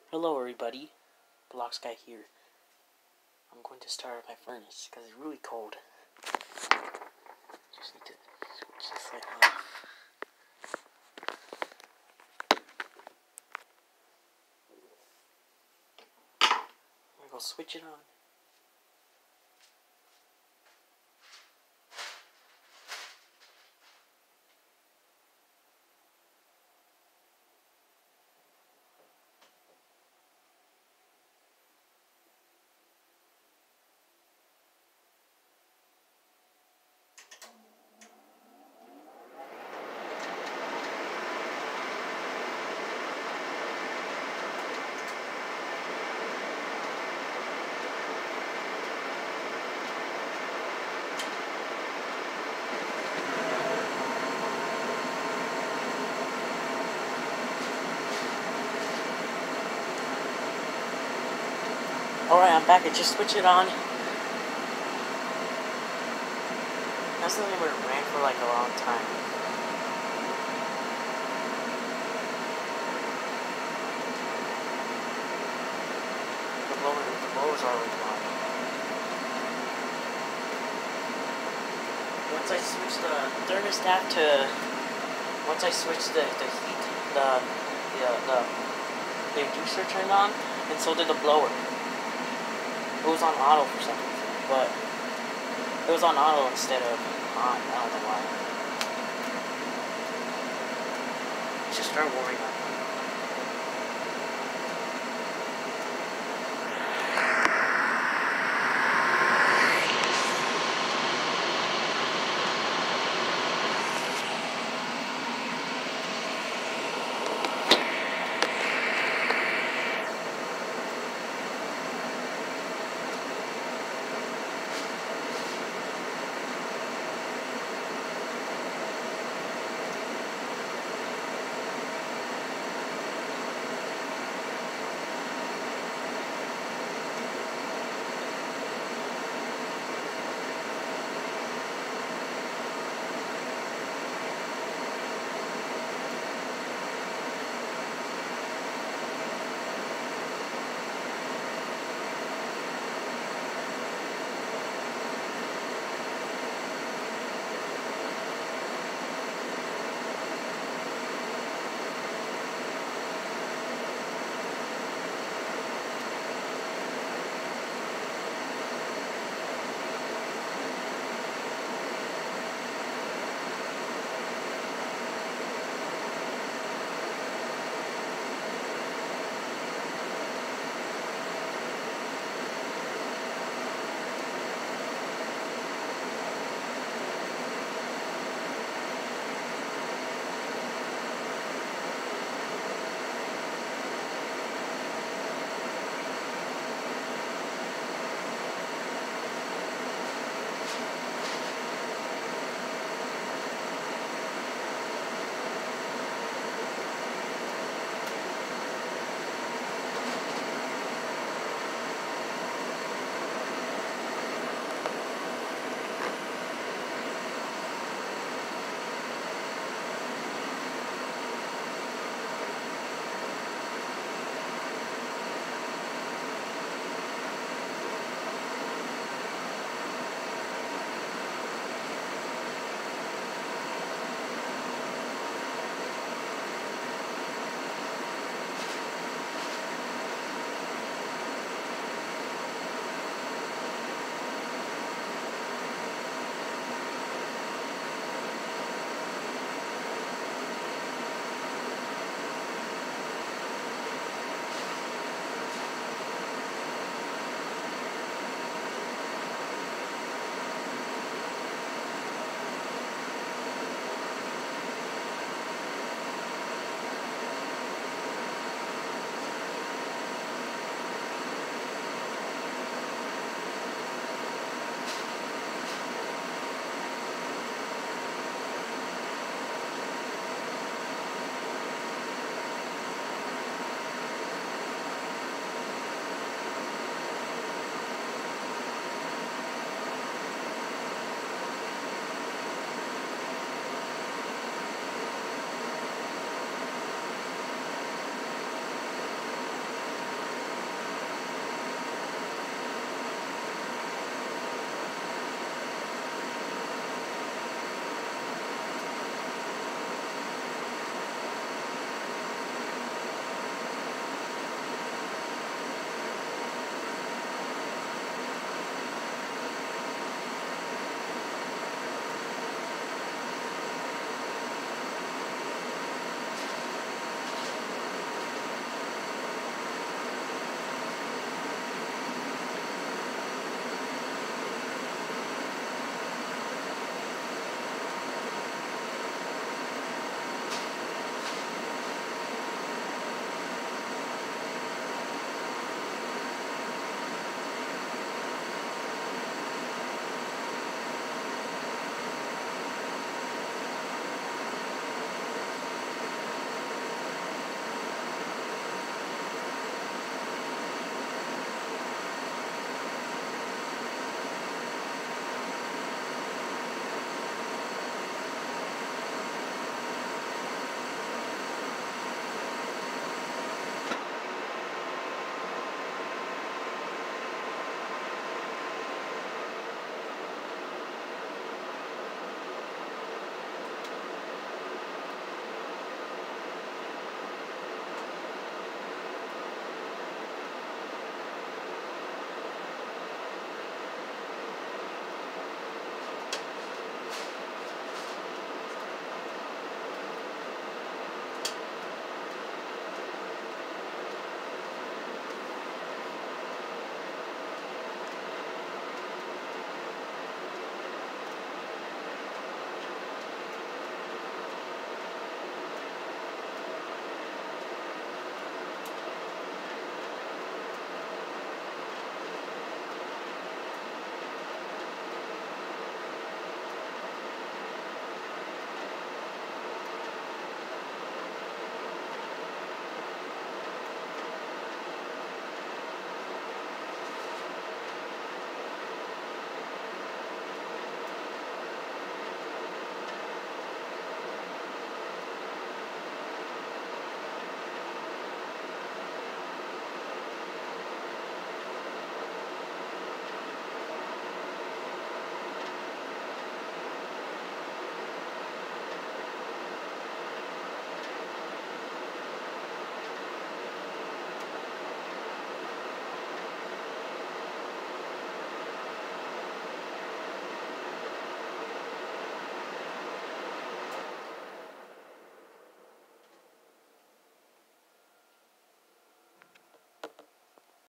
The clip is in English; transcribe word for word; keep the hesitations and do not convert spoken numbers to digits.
Hello everybody, Blocks Guy here. I'm going to start my furnace because it's really cold. Just need to switch this light off. I'm gonna go switch it on. Alright, I'm back. I just switched it on. That's something that ran for like a long time. The blower, the blower's already on. Once I switched the thermostat to, once I switched the the heat, the the the, the inducer turned on, and so did the blower. It was on auto for some reason, but it was on auto instead of on. I don't know why. I should start worrying on that.